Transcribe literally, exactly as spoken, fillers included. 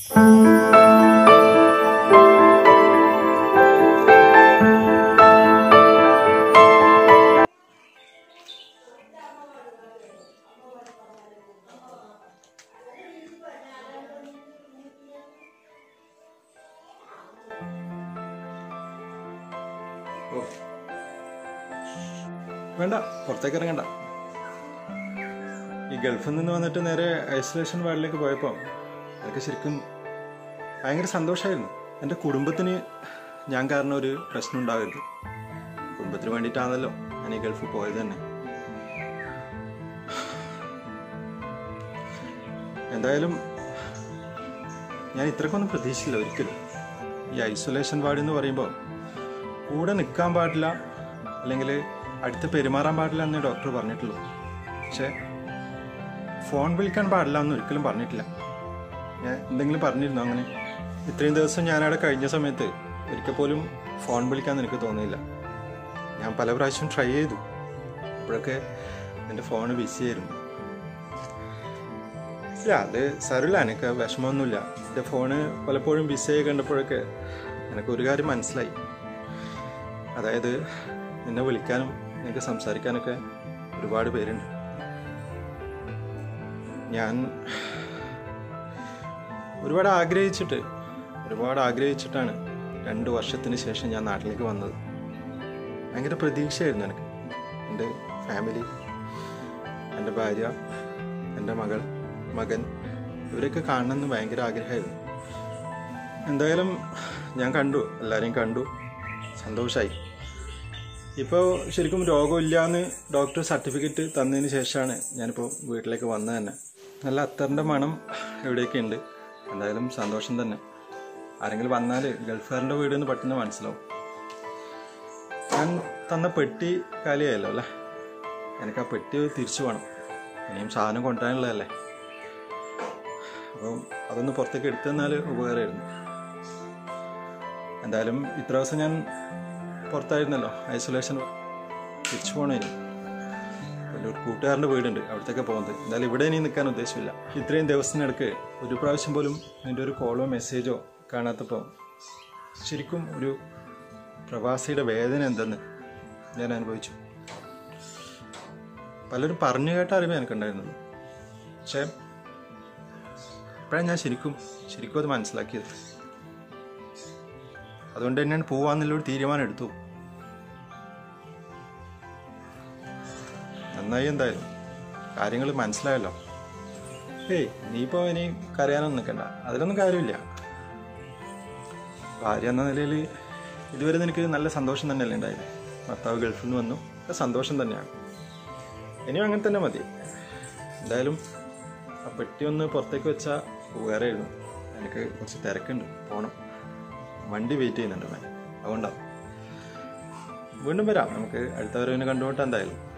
വേണ്ട, പുറത്തേക്ക് ഇറങ്ങണ്ട. ഈ ഗൾഫിൽ നിന്ന് വന്നിട്ട് നേരെ ഐസൊലേഷൻ വാർഡിലേക്ക് പോയപ്പോൾ എനിക്ക് ശരിക്കും ഭയങ്കര സന്തോഷമായിരുന്നു. എൻ്റെ കുടുംബത്തിന് ഞാൻ കാരണം ഒരു പ്രശ്നം ഉണ്ടാകരുത്. കുടുംബത്തിന് വേണ്ടിയിട്ടാണല്ലോ ഞാൻ ഈ ഗൾഫിൽ പോയത് തന്നെ. എന്തായാലും ഞാൻ ഇത്രക്കൊന്നും പ്രതീക്ഷിച്ചില്ല ഒരിക്കലും. ഈ ഐസൊലേഷൻ വാർഡ് എന്ന് പറയുമ്പോൾ കൂടെ നിൽക്കാൻ പാടില്ല, അല്ലെങ്കിൽ അടുത്ത് പെരുമാറാൻ പാടില്ല എന്നേ ഡോക്ടർ പറഞ്ഞിട്ടുള്ളൂ. പക്ഷേ ഫോൺ വിളിക്കാൻ പാടില്ല എന്ന് ഒരിക്കലും പറഞ്ഞിട്ടില്ല. ഞാൻ എന്തെങ്കിലും പറഞ്ഞിരുന്നു അങ്ങനെ? ഇത്രയും ദിവസം ഞാനവിടെ കഴിഞ്ഞ സമയത്ത് ഒരിക്കൽ പോലും ഫോൺ വിളിക്കാൻ എനിക്ക് തോന്നിയില്ല. ഞാൻ പല പ്രാവശ്യം ട്രൈ ചെയ്തു, അപ്പോഴൊക്കെ എൻ്റെ ഫോൺ ബിസി ആയിരുന്നു. ഇല്ല, അത് സാരമില്ല, എനിക്ക് വിഷമമൊന്നുമില്ല. എൻ്റെ ഫോണ് പലപ്പോഴും ബിസിയായി കണ്ടപ്പോഴൊക്കെ എനിക്ക് ഒരു കാര്യം മനസ്സിലായി. അതായത് നിന്നെ വിളിക്കാനും നിനക്ക് സംസാരിക്കാനൊക്കെ ഒരുപാട് പേരുണ്ട്. ഞാൻ ഒരുപാട് ആഗ്രഹിച്ചിട്ട് ഒരുപാട് ആഗ്രഹിച്ചിട്ടാണ് രണ്ട് വർഷത്തിന് ശേഷം ഞാൻ നാട്ടിലേക്ക് വന്നത്. ഭയങ്കര പ്രതീക്ഷയായിരുന്നു എനിക്ക്. എൻ്റെ ഫാമിലി, എൻ്റെ ഭാര്യ, എൻ്റെ മകൾ, മകൻ, ഇവരൊക്കെ കാണണമെന്ന് ഭയങ്കര ആഗ്രഹമായിരുന്നു. എന്തായാലും ഞാൻ കണ്ടു, എല്ലാവരെയും കണ്ടു, സന്തോഷമായി. ഇപ്പോൾ ശരിക്കും രോഗമില്ല എന്ന് ഡോക്ടർ സർട്ടിഫിക്കറ്റ് തന്നതിന് ശേഷമാണ് ഞാനിപ്പോൾ വീട്ടിലേക്ക് വന്നത് തന്നെ. നല്ല അത്തറിൻ്റെ മണം എവിടെയൊക്കെ ഉണ്ട്. എന്തായാലും സന്തോഷം തന്നെ. ആരെങ്കിലും വന്നാൽ ഗൾഫുകാരൻ്റെ വീടെന്ന് പെട്ടെന്ന് മനസ്സിലാവും. ഞാൻ തന്ന പെട്ടി കാലിയായല്ലോ അല്ലേ? എനിക്ക് ആ പെട്ടി തിരിച്ചു വേണം. ഇനിയും സാധനം കൊണ്ടുവരാനുള്ളതല്ലേ. അപ്പം അതൊന്ന് പുറത്തേക്ക് എടുത്തു തന്നാൽ ഉപകാരമായിരുന്നു. എന്തായാലും ഇത്ര ദിവസം ഞാൻ പുറത്തായിരുന്നല്ലോ, ഐസൊലേഷൻ. തിരിച്ചു പോകണം. ഇനി ഒരു കൂട്ടുകാരൻ്റെ വീടുണ്ട്, അവിടത്തേക്ക് പോകുന്നത്. എന്തായാലും ഇവിടെ ഇനി നിൽക്കാൻ ഉദ്ദേശമില്ല. ഇത്രയും ദിവസത്തിനിടയ്ക്ക് ഒരു പ്രാവശ്യം പോലും എൻ്റെ ഒരു കോളോ മെസ്സേജോ കാണാത്തപ്പോൾ ശരിക്കും ഒരു പ്രവാസിയുടെ വേദന എന്തെന്ന് ഞാൻ അനുഭവിച്ചു. പലരും പറഞ്ഞു കേട്ട അറിവേ എനിക്കുണ്ടായിരുന്നുള്ളൂ. പക്ഷേ ഇപ്പോഴാണ് ഞാൻ ശരിക്കും ശരിക്കും അത് മനസ്സിലാക്കിയത്. അതുകൊണ്ട് തന്നെയാണ് പോവാന്നുള്ളൊരു തീരുമാനം എടുത്തു. നന്നായി. എന്തായാലും കാര്യങ്ങൾ മനസ്സിലായല്ലോ. ഏയ് നീ ഇപ്പോൾ ഇനി കരയാനൊന്നും നിൽക്കണ്ട, അതിലൊന്നും കാര്യമില്ല. ഭാര്യ എന്ന നിലയിൽ ഇതുവരെ നിനക്ക് നല്ല സന്തോഷം തന്നെയല്ലേ ഉണ്ടായത്? ഭർത്താവ് ഗൾഫിൽ നിന്ന് വന്നു, സന്തോഷം തന്നെയാണ്. ഇനിയും അങ്ങനെ തന്നെ മതി. എന്തായാലും ആ പെട്ടി ഒന്ന് പുറത്തേക്ക് വെച്ചാൽ ഉപകാരമായിരുന്നു. എനിക്ക് കുറച്ച് തിരക്കുണ്ട്, പോകണം. വണ്ടി വെയിറ്റ് ചെയ്യുന്നുണ്ട് ഞാൻ, അതുകൊണ്ടാണ്. വീണ്ടും വരാം, നമുക്ക് അടുത്ത വരവിനെ കണ്ടുമുട്ടാം എന്തായാലും.